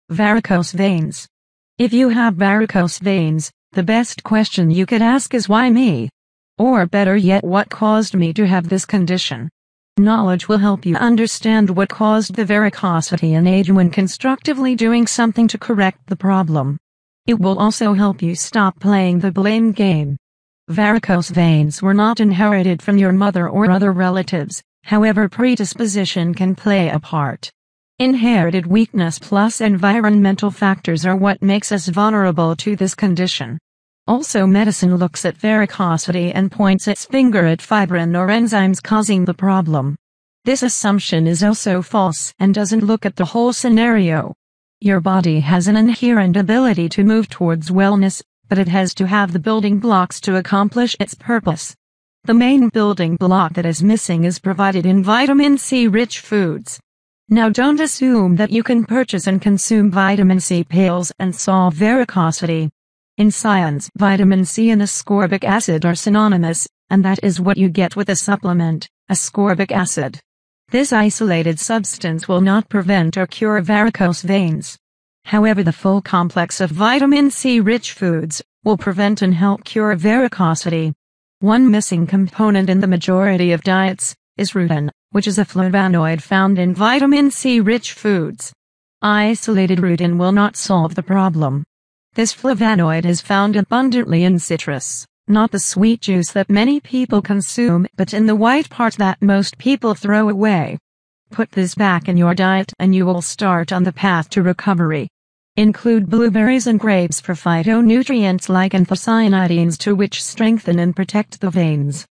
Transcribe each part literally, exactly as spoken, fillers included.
Varicose veins. If you have varicose veins, the best question you could ask is why me? Or better yet, what caused me to have this condition? Knowledge will help you understand what caused the varicosity and aid you in constructively doing something to correct the problem. It will also help you stop playing the blame game. Varicose veins were not inherited from your mother or other relatives, however predisposition can play a part. Inherited weakness plus environmental factors are what makes us vulnerable to this condition. Also, medicine looks at varicosity and points its finger at fibrin or enzymes causing the problem. This assumption is also false and doesn't look at the whole scenario. Your body has an inherent ability to move towards wellness, but it has to have the building blocks to accomplish its purpose. The main building block that is missing is provided in vitamin C-rich foods. Now, don't assume that you can purchase and consume vitamin C pills and solve varicosity. In science, vitamin C and ascorbic acid are synonymous, and that is what you get with a supplement, ascorbic acid. This isolated substance will not prevent or cure varicose veins. However, the full complex of vitamin C-rich foods will prevent and help cure varicosity. One missing component in the majority of diets is rutin, which is a flavonoid found in vitamin C-rich foods. Isolated rutin will not solve the problem. This flavonoid is found abundantly in citrus, not the sweet juice that many people consume, but in the white part that most people throw away. Put this back in your diet and you will start on the path to recovery. Include blueberries and grapes for phytonutrients like anthocyanidins to which strengthen and protect the veins.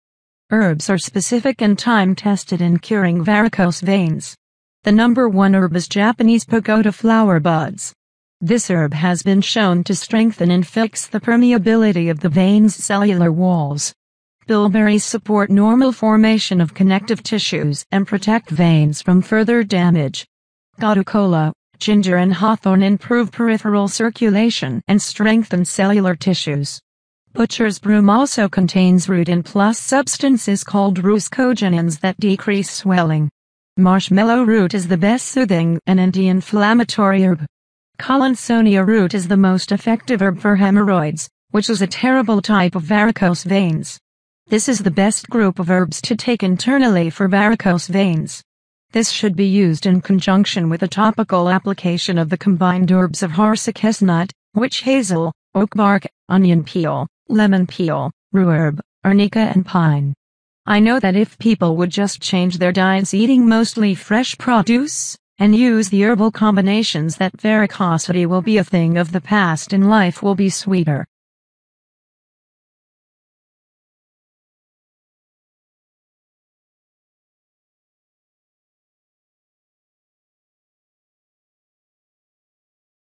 Herbs are specific and time-tested in curing varicose veins. The number one herb is Japanese pagoda flower buds. This herb has been shown to strengthen and fix the permeability of the veins' cellular walls. Bilberries support normal formation of connective tissues and protect veins from further damage. Gotu-kola, ginger and hawthorn improve peripheral circulation and strengthen cellular tissues. Butcher's broom also contains rutin plus substances called rhuscogenins that decrease swelling. Marshmallow root is the best soothing and anti-inflammatory herb. Collinsonia root is the most effective herb for hemorrhoids, which is a terrible type of varicose veins. This is the best group of herbs to take internally for varicose veins. This should be used in conjunction with a topical application of the combined herbs of horseracus nut, witch hazel, oak bark, onion peel, lemon peel, rhubarb, arnica and pine. I know that if people would just change their diets eating mostly fresh produce, and use the herbal combinations, that varicosity will be a thing of the past and life will be sweeter.